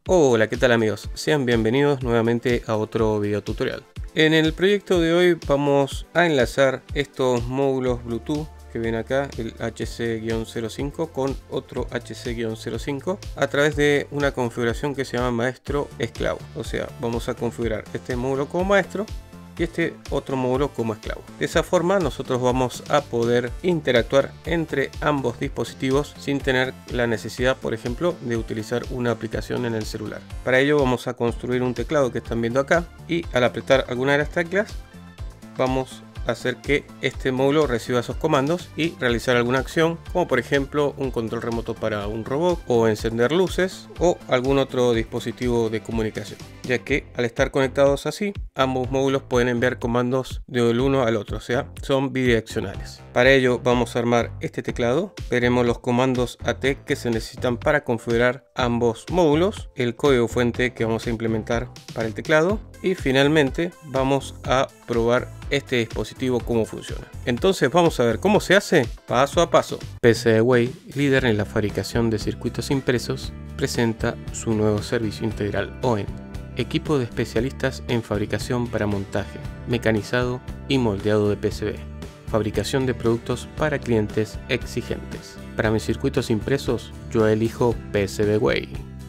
Hola, ¿qué tal amigos? Sean bienvenidos nuevamente a otro video tutorial. En el proyecto de hoy vamos a enlazar estos módulos Bluetooth que ven acá, el HC-05 con otro HC-05 a través de una configuración que se llama maestro esclavo. O sea, vamos a configurar este módulo como maestro y este otro módulo como esclavo. De esa forma nosotros vamos a poder interactuar entre ambos dispositivos sin tener la necesidad, por ejemplo, de utilizar una aplicación en el celular. Para ello vamos a construir un teclado que están viendo acá y al apretar alguna de las teclas vamos a hacer que este módulo reciba esos comandos y realizar alguna acción, como por ejemplo un control remoto para un robot o encender luces o algún otro dispositivo de comunicación, ya que al estar conectados así ambos módulos pueden enviar comandos del uno al otro, o sea, son bidireccionales. Para ello vamos a armar este teclado, veremos los comandos AT que se necesitan para configurar ambos módulos, el código fuente que vamos a implementar para el teclado y finalmente vamos a probar este dispositivo cómo funciona. Entonces vamos a ver cómo se hace paso a paso. PCBWay, líder en la fabricación de circuitos impresos, presenta su nuevo servicio integral OEN, equipo de especialistas en fabricación para montaje, mecanizado y moldeado de PCB, fabricación de productos para clientes exigentes. Para mis circuitos impresos yo elijo PCBWay.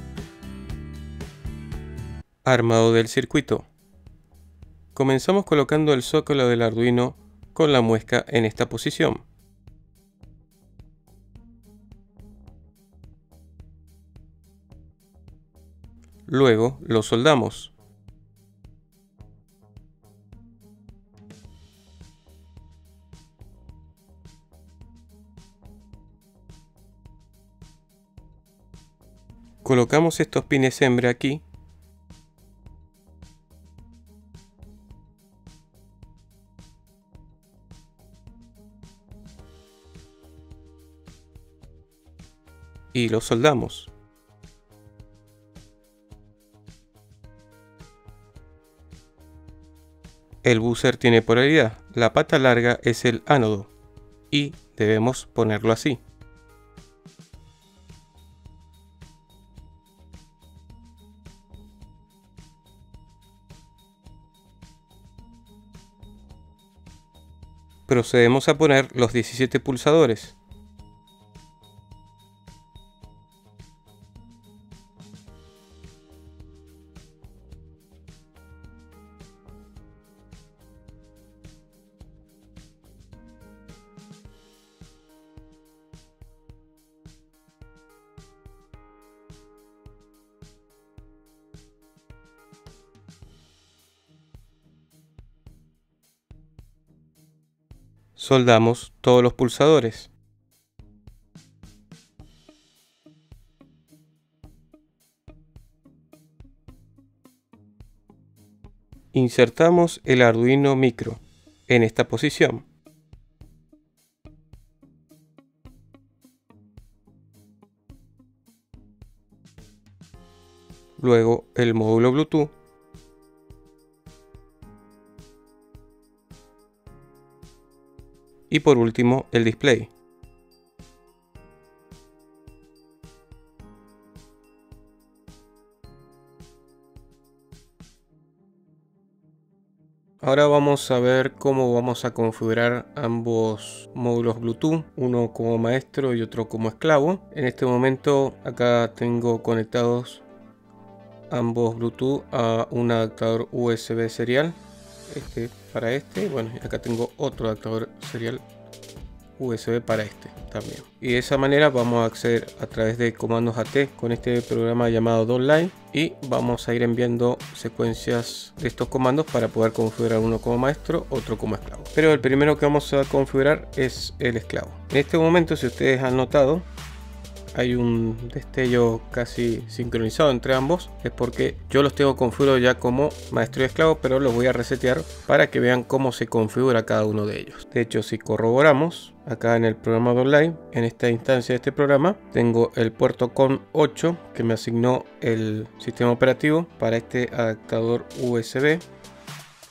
Armado del circuito. Comenzamos colocando el zócalo del Arduino con la muesca en esta posición. Luego lo soldamos. Colocamos estos pines hembra aquí. Y lo soldamos. El buzzer tiene polaridad, la pata larga es el ánodo y debemos ponerlo así. Procedemos a poner los 17 pulsadores. Soldamos todos los pulsadores. Insertamos el Arduino Micro en esta posición. Luego el módulo Bluetooth. Y por último el display. Ahora vamos a ver cómo vamos a configurar ambos módulos Bluetooth, uno como maestro y otro como esclavo. En este momento acá tengo conectados ambos Bluetooth a un adaptador USB serial, este para este, bueno, acá tengo otro adaptador serial USB para este también, y de esa manera vamos a acceder a través de comandos AT con este programa llamado DONLINE y vamos a ir enviando secuencias de estos comandos para poder configurar uno como maestro, otro como esclavo. Pero el primero que vamos a configurar es el esclavo. En este momento, si ustedes han notado, hay un destello casi sincronizado entre ambos. Es porque yo los tengo configurados ya como maestro y esclavo, pero los voy a resetear para que vean cómo se configura cada uno de ellos. De hecho, si corroboramos acá en el programa online, en esta instancia de este programa, tengo el puerto COM 8 que me asignó el sistema operativo para este adaptador USB.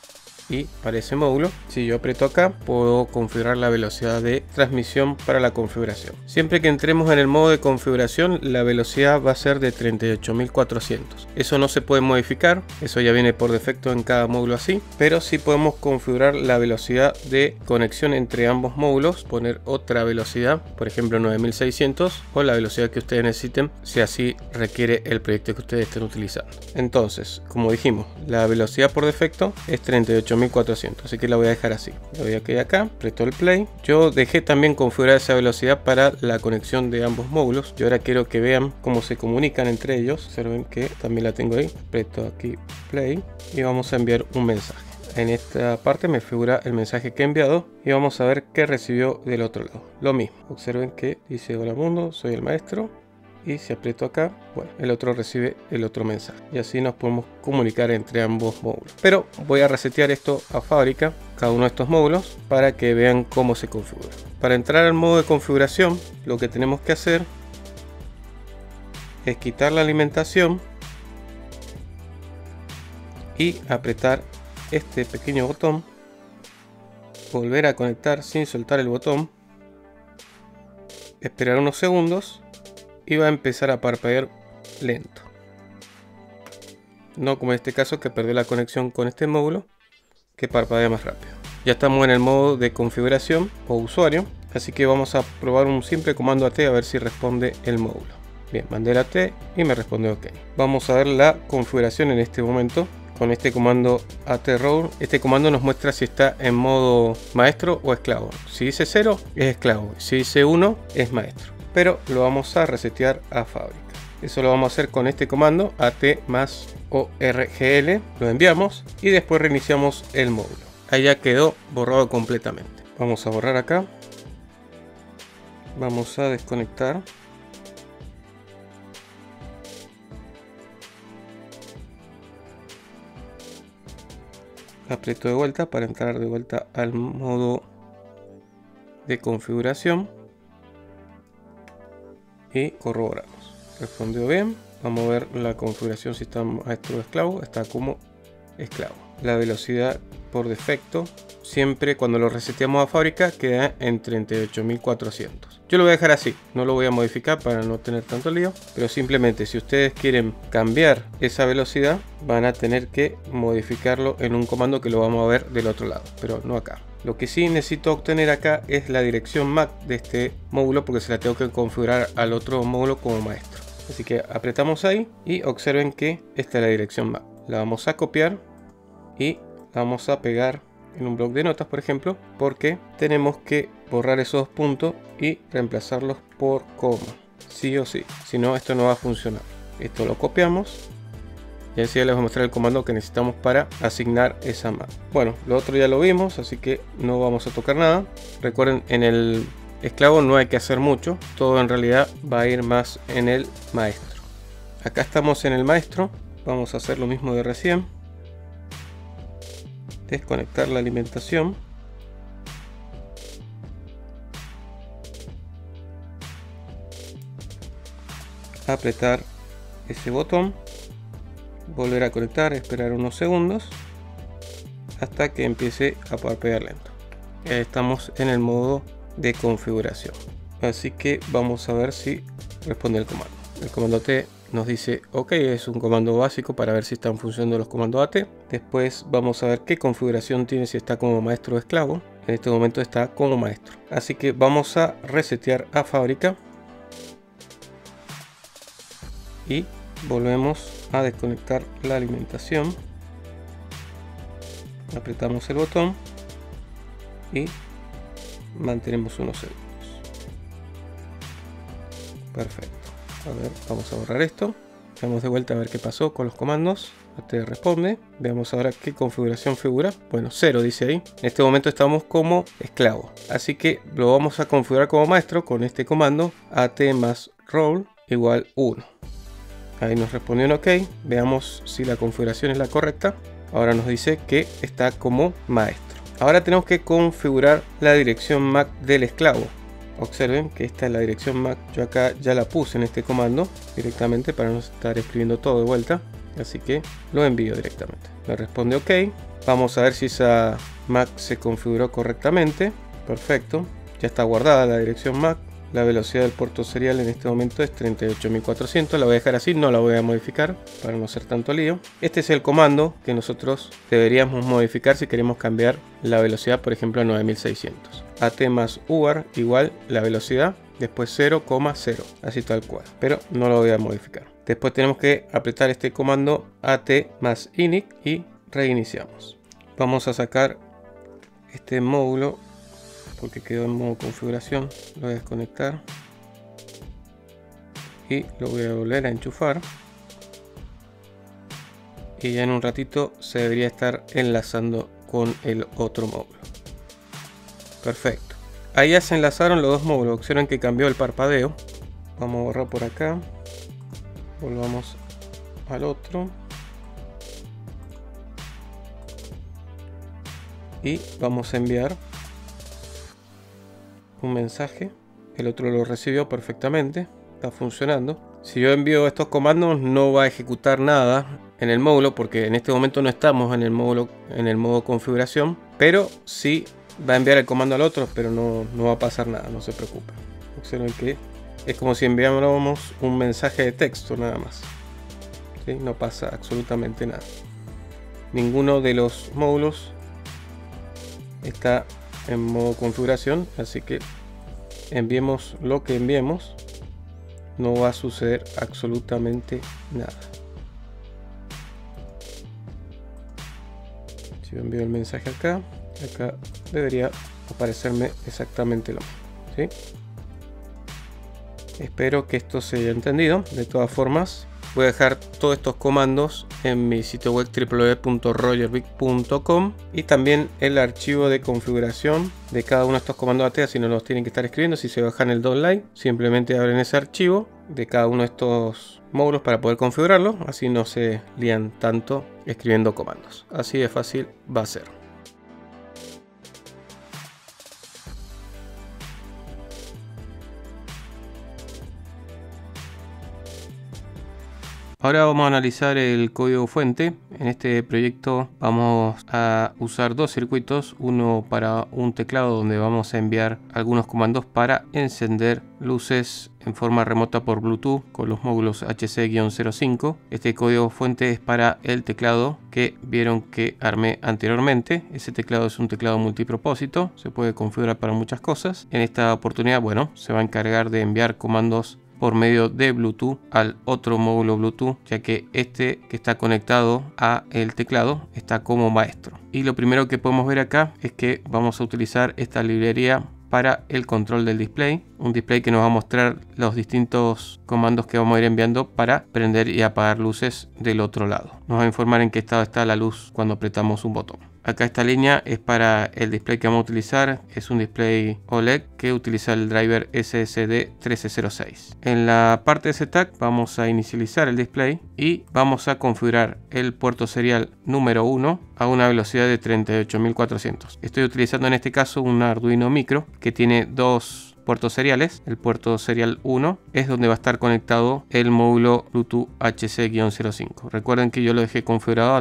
y para ese módulo. Si yo aprieto acá, puedo configurar la velocidad de transmisión para la configuración. Siempre que entremos en el modo de configuración, la velocidad va a ser de 38.400. Eso no se puede modificar, eso ya viene por defecto en cada módulo así, pero sí podemos configurar la velocidad de conexión entre ambos módulos, poner otra velocidad, por ejemplo 9600, o la velocidad que ustedes necesiten si así requiere el proyecto que ustedes estén utilizando. Entonces, como dijimos, la velocidad por defecto es 38.400, así que la voy a dejar así. Le doy aquí acá, aprieto el play. Yo dejé también configurar esa velocidad para la conexión de ambos módulos. Yo ahora quiero que vean cómo se comunican entre ellos. Observen que también la tengo ahí. Aprieto aquí play y vamos a enviar un mensaje. En esta parte me figura el mensaje que he enviado y vamos a ver qué recibió del otro lado. Lo mismo, observen que dice: hola mundo, soy el maestro. Y si aprieto acá, bueno, el otro recibe el otro mensaje. Y así nos podemos comunicar entre ambos módulos. Pero voy a resetear esto a fábrica, cada uno de estos módulos, para que vean cómo se configura. Para entrar al modo de configuración, lo que tenemos que hacer es quitar la alimentación y apretar este pequeño botón, volver a conectar sin soltar el botón, esperar unos segundos y va a empezar a parpadear lento, no como en este caso que perdió la conexión con este módulo, que parpadea más rápido. Ya estamos en el modo de configuración o usuario, así que vamos a probar un simple comando AT a ver si responde el módulo. Bien, mandé el AT y me responde OK. Vamos a ver la configuración en este momento con este comando AT-Roll. Este comando nos muestra si está en modo maestro o esclavo. Si dice 0 es esclavo, si dice 1 es maestro. Pero lo vamos a resetear a fábrica. Eso lo vamos a hacer con este comando AT más ORGL. Lo enviamos y después reiniciamos el módulo. Ahí ya quedó borrado completamente. Vamos a borrar acá. Vamos a desconectar. Aprieto de vuelta para entrar de vuelta al modo de configuración y corroboramos. Respondió bien. Vamos a ver la configuración si está maestro o esclavo. Está como esclavo. La velocidad por defecto, siempre cuando lo reseteamos a fábrica, queda en 38.400. Yo lo voy a dejar así, no lo voy a modificar para no tener tanto lío, pero simplemente si ustedes quieren cambiar esa velocidad, van a tener que modificarlo en un comando que lo vamos a ver del otro lado, pero no acá. Lo que sí necesito obtener acá es la dirección MAC de este módulo, porque se la tengo que configurar al otro módulo como maestro. Así que apretamos ahí y observen que esta es la dirección MAC. La vamos a copiar y la vamos a pegar en un bloc de notas, por ejemplo, porque tenemos que borrar esos dos puntos y reemplazarlos por coma, sí o sí, si no esto no va a funcionar. Esto lo copiamos y así les voy a mostrar el comando que necesitamos para asignar esa MAC. Bueno, lo otro ya lo vimos, así que no vamos a tocar nada. Recuerden, en el esclavo no hay que hacer mucho, todo en realidad va a ir más en el maestro. Acá estamos en el maestro, vamos a hacer lo mismo de recién. Desconectar la alimentación. Apretar ese botón. Volver a conectar, esperar unos segundos hasta que empiece a parpadear lento. Ya estamos en el modo de configuración. Así que vamos a ver si responde el comando. El comando AT nos dice OK, es un comando básico para ver si están funcionando los comandos AT. Después vamos a ver qué configuración tiene, si está como maestro o esclavo. En este momento está como maestro. Así que vamos a resetear a fábrica. Y volvemos a desconectar la alimentación. Apretamos el botón y mantenemos unos segundos. Perfecto. A ver, vamos a borrar esto. Vamos de vuelta a ver qué pasó con los comandos. AT responde. Veamos ahora qué configuración figura. Bueno, 0 dice ahí. En este momento estamos como esclavo. Así que lo vamos a configurar como maestro con este comando AT más roll igual 1. Ahí nos respondió un OK. Veamos si la configuración es la correcta. Ahora nos dice que está como maestro. Ahora tenemos que configurar la dirección MAC del esclavo. Observen que esta es la dirección MAC. Yo acá ya la puse en este comando directamente para no estar escribiendo todo de vuelta. así que lo envío directamente. Me responde OK. Vamos a ver si esa MAC se configuró correctamente. Perfecto, ya está guardada la dirección MAC. La velocidad del puerto serial en este momento es 38.400. La voy a dejar así, no la voy a modificar para no ser tanto lío. Este es el comando que nosotros deberíamos modificar si queremos cambiar la velocidad, por ejemplo, a 9600. AT más UART igual la velocidad, después 0,0, así tal cual. Pero no lo voy a modificar. Después tenemos que apretar este comando AT más init y reiniciamos. Vamos a sacar este módulo porque quedó en modo configuración. Lo voy a desconectar y lo voy a volver a enchufar, y ya en un ratito se debería estar enlazando con el otro módulo. Perfecto, ahí ya se enlazaron los dos módulos. Observen que cambió el parpadeo. Vamos a borrar por acá, volvamos al otro y vamos a enviar un mensaje. El otro lo recibió perfectamente, está funcionando. Si yo envío estos comandos no va a ejecutar nada en el módulo, porque en este momento no estamos en el módulo, en el modo configuración, pero sí va a enviar el comando al otro, pero no va a pasar nada, no se preocupe. Observen que es como si enviáramos un mensaje de texto nada más, ¿sí? No pasa absolutamente nada. Ninguno de los módulos está en modo configuración, así que enviemos lo que enviemos, no va a suceder absolutamente nada. Si yo envío el mensaje acá debería aparecerme exactamente lo mismo, ¿sí? Espero que esto se haya entendido. De todas formas, voy a dejar todos estos comandos en mi sitio web www.rogervic.com y también el archivo de configuración de cada uno de estos comandos AT, así no los tienen que estar escribiendo. Si se bajan el .live, simplemente abren ese archivo de cada uno de estos módulos para poder configurarlo, así no se lían tanto escribiendo comandos. Así de fácil va a ser. Ahora vamos a analizar el código fuente. En este proyecto vamos a usar dos circuitos, uno para un teclado donde vamos a enviar algunos comandos para encender luces en forma remota por Bluetooth con los módulos HC-05. Este código fuente es para el teclado que vieron que armé anteriormente. Ese teclado es un teclado multipropósito, se puede configurar para muchas cosas. En esta oportunidad, bueno, se va a encargar de enviar comandos por medio de Bluetooth al otro módulo Bluetooth, ya que este que está conectado a el teclado está como maestro. Y lo primero que podemos ver acá es que vamos a utilizar esta librería para el control del display, un display que nos va a mostrar los distintos comandos que vamos a ir enviando para prender y apagar luces del otro lado. Nos va a informar en qué estado está la luz cuando apretamos un botón. Acá esta línea es para el display que vamos a utilizar, es un display OLED que utiliza el driver SSD 1306. En la parte de setup vamos a inicializar el display y vamos a configurar el puerto serial número 1 a una velocidad de 38.400. Estoy utilizando en este caso un Arduino Micro que tiene dos puertos seriales. El puerto serial 1 es donde va a estar conectado el módulo Bluetooth HC-05. Recuerden que yo lo dejé configurado a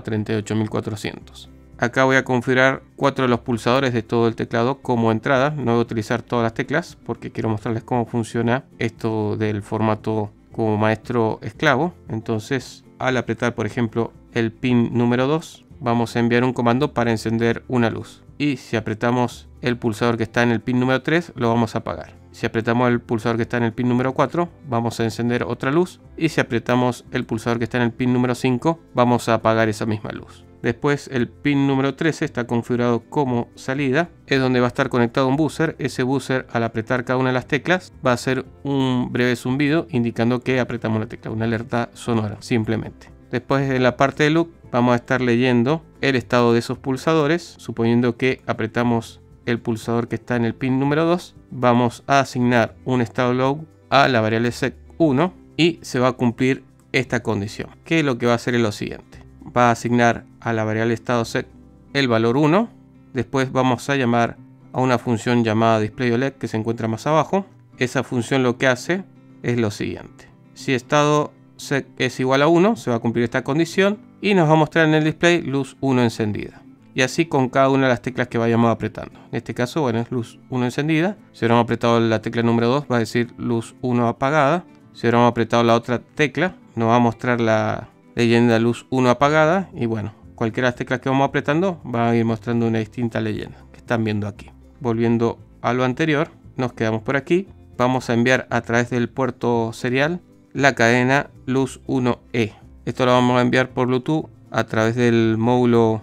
38.400. Acá voy a configurar 4 de los pulsadores de todo el teclado como entrada. No voy a utilizar todas las teclas porque quiero mostrarles cómo funciona esto del formato como maestro esclavo. Entonces, al apretar por ejemplo el pin número 2, vamos a enviar un comando para encender una luz. Y si apretamos el pulsador que está en el pin número 3, lo vamos a apagar. Si apretamos el pulsador que está en el pin número 4, vamos a encender otra luz. Y si apretamos el pulsador que está en el pin número 5, vamos a apagar esa misma luz. Después el pin número 13 está configurado como salida, es donde va a estar conectado un buzzer. Ese buzzer, al apretar cada una de las teclas, va a hacer un breve zumbido indicando que apretamos la tecla, una alerta sonora simplemente. Después en la parte de loop vamos a estar leyendo el estado de esos pulsadores. Suponiendo que apretamos el pulsador que está en el pin número 2, vamos a asignar un estado log a la variable sec1 y se va a cumplir esta condición, que lo que va a hacer es lo siguiente. Va a asignar a la variable estado sec el valor 1. Después vamos a llamar a una función llamada displayOLED que se encuentra más abajo. Esa función lo que hace es lo siguiente: si estado sec es igual a 1, se va a cumplir esta condición y nos va a mostrar en el display luz 1 encendida. Y así con cada una de las teclas que vayamos apretando. En este caso, bueno, es luz 1 encendida. Si hubiéramos apretado la tecla número 2, va a decir luz 1 apagada. Si hubiéramos apretado la otra tecla, nos va a mostrar la leyenda luz 1 apagada. Y bueno, cualquiera de las teclas que vamos apretando va a ir mostrando una distinta leyenda que están viendo aquí. Volviendo a lo anterior, nos quedamos por aquí. Vamos a enviar a través del puerto serial la cadena luz 1E. Esto lo vamos a enviar por Bluetooth a través del módulo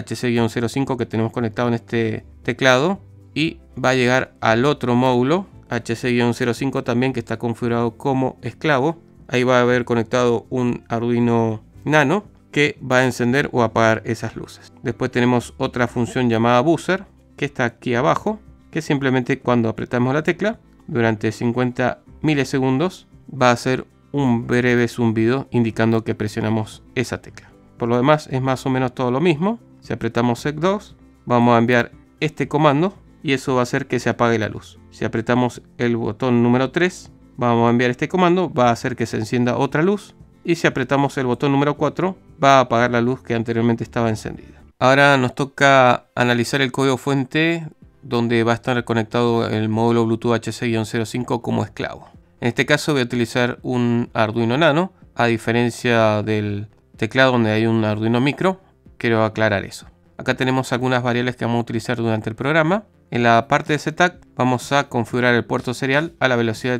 HC-05 que tenemos conectado en este teclado, y va a llegar al otro módulo HC-05 también, que está configurado como esclavo. Ahí va a haber conectado un Arduino Nano que va a encender o apagar esas luces. Después tenemos otra función llamada buzzer, que está aquí abajo, que simplemente cuando apretamos la tecla durante 50 milisegundos va a hacer un breve zumbido indicando que presionamos esa tecla. Por lo demás es más o menos todo lo mismo. Si apretamos sec2, vamos a enviar este comando y eso va a hacer que se apague la luz. Si apretamos el botón número 3, vamos a enviar este comando, va a hacer que se encienda otra luz. Y si apretamos el botón número 4, va a apagar la luz que anteriormente estaba encendida. Ahora nos toca analizar el código fuente donde va a estar conectado el módulo Bluetooth HC-05 como esclavo. En este caso voy a utilizar un Arduino Nano, a diferencia del teclado donde hay un Arduino Micro. Quiero aclarar eso. Acá tenemos algunas variables que vamos a utilizar durante el programa. En la parte de setup vamos a configurar el puerto serial a la velocidad de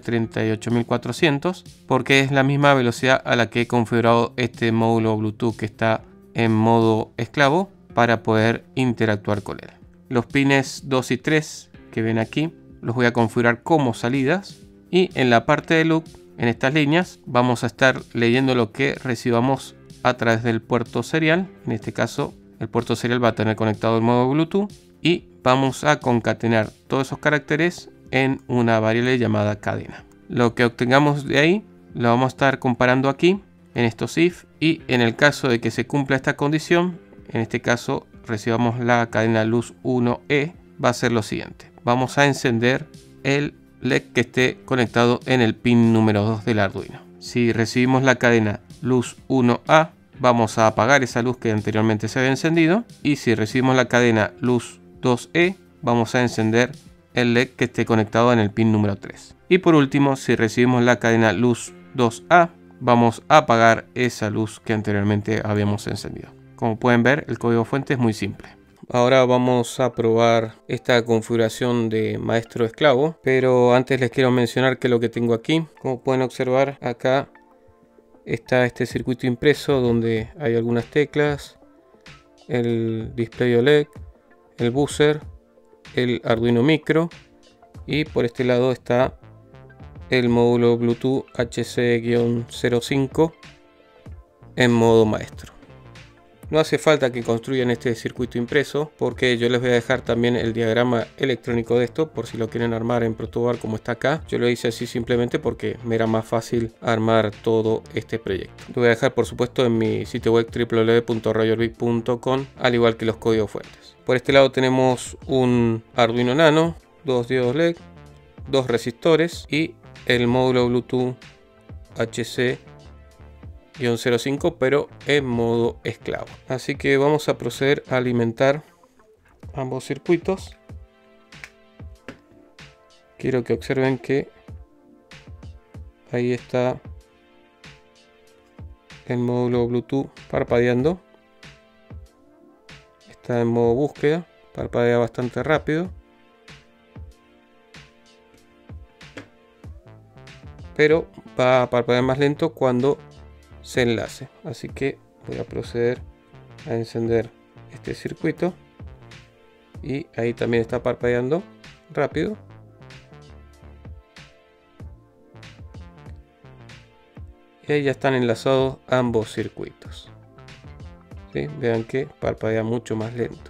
38400, porque es la misma velocidad a la que he configurado este módulo Bluetooth que está en modo esclavo para poder interactuar con él. Los pines 2 y 3 que ven aquí los voy a configurar como salidas, y en la parte de loop, en estas líneas, vamos a estar leyendo lo que recibamos a través del puerto serial. En este caso el puerto serial va a tener conectado el modo Bluetooth y vamos a concatenar todos esos caracteres en una variable llamada cadena. Lo que obtengamos de ahí lo vamos a estar comparando aquí en estos if, y en el caso de que se cumpla esta condición, en este caso recibamos la cadena luz 1E, va a ser lo siguiente. Vamos a encender el LED que esté conectado en el pin número 2 del Arduino. Si recibimos la cadena luz 1A, vamos a apagar esa luz que anteriormente se había encendido, y si recibimos la cadena luz 2E, vamos a encender el LED que esté conectado en el pin número 3. Y por último, si recibimos la cadena luz 2A, vamos a apagar esa luz que anteriormente habíamos encendido. Como pueden ver, el código fuente es muy simple. Ahora vamos a probar esta configuración de maestro esclavo, pero antes les quiero mencionar que lo que tengo aquí, como pueden observar acá, está este circuito impreso donde hay algunas teclas, el display OLED, el buzzer, el Arduino Micro, y por este lado está el módulo Bluetooth HC-05 en modo maestro. No hace falta que construyan este circuito impreso, porque yo les voy a dejar también el diagrama electrónico de esto por si lo quieren armar en Protoboard como está acá. Yo lo hice así simplemente porque me era más fácil armar todo este proyecto. Lo voy a dejar por supuesto en mi sitio web www.rogerbit.com, al igual que los códigos fuentes. Por este lado tenemos un Arduino Nano, 2 diodos LED, 2 resistores y el módulo Bluetooth HC-05, pero en modo esclavo. Así que vamos a proceder a alimentar ambos circuitos. Quiero que observen que ahí está el módulo Bluetooth parpadeando. Está en modo búsqueda, parpadea bastante rápido, pero va a parpadear más lento cuando se enlace. Así que voy a proceder a encender este circuito, y ahí también está parpadeando rápido. Y ahí ya están enlazados ambos circuitos. ¿Sí? Vean que parpadea mucho más lento.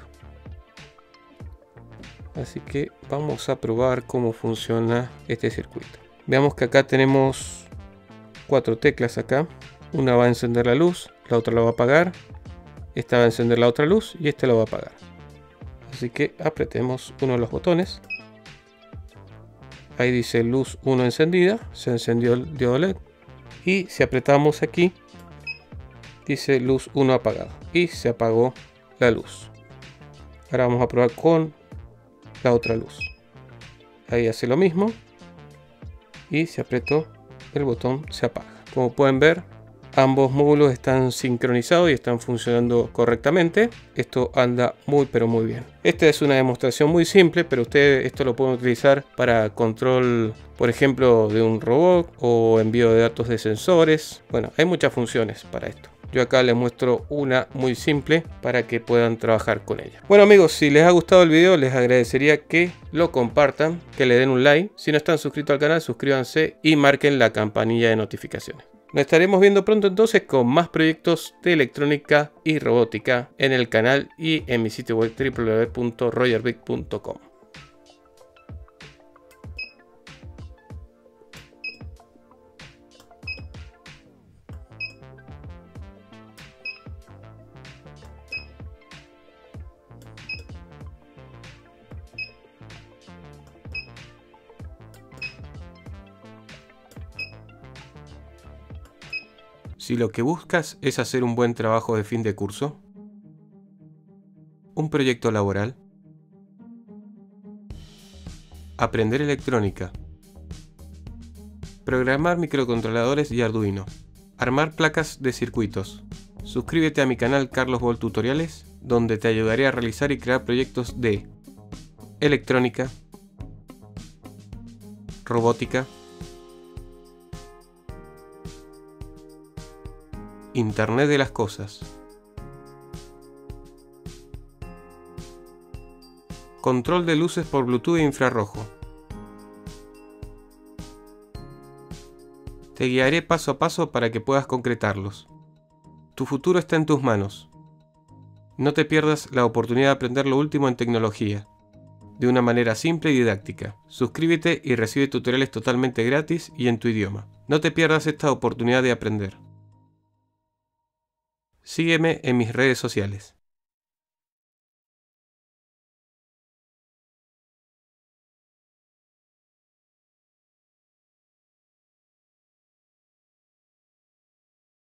Así que vamos a probar cómo funciona este circuito. Veamos que acá tenemos 4 teclas acá. Una va a encender la luz, la otra la va a apagar, esta va a encender la otra luz y esta la va a apagar. Así que apretemos uno de los botones. Ahí dice luz 1 encendida, se encendió el diodo LED. Y si apretamos aquí, dice luz 1 apagado y se apagó la luz. Ahora vamos a probar con la otra luz. Ahí hace lo mismo y si aprieto el botón se apaga. Como pueden ver, ambos módulos están sincronizados y están funcionando correctamente. Esto anda muy pero muy bien. Esta es una demostración muy simple, pero ustedes esto lo pueden utilizar para control, por ejemplo, de un robot o envío de datos de sensores. Bueno, hay muchas funciones para esto. Yo acá les muestro una muy simple para que puedan trabajar con ella. Bueno amigos, si les ha gustado el video, les agradecería que lo compartan, que le den un like. Si no están suscritos al canal, suscríbanse y marquen la campanilla de notificaciones. Nos estaremos viendo pronto entonces con más proyectos de electrónica y robótica en el canal y en mi sitio web www.rogervic.com. Si lo que buscas es hacer un buen trabajo de fin de curso, un proyecto laboral, aprender electrónica, programar microcontroladores y Arduino, armar placas de circuitos, suscríbete a mi canal Carlos Bol Tutoriales, donde te ayudaré a realizar y crear proyectos de electrónica, robótica, Internet de las cosas, control de luces por Bluetooth e infrarrojo. Te guiaré paso a paso para que puedas concretarlos. Tu futuro está en tus manos. No te pierdas la oportunidad de aprender lo último en tecnología, de una manera simple y didáctica. Suscríbete y recibe tutoriales totalmente gratis y en tu idioma. No te pierdas esta oportunidad de aprender. Sígueme en mis redes sociales.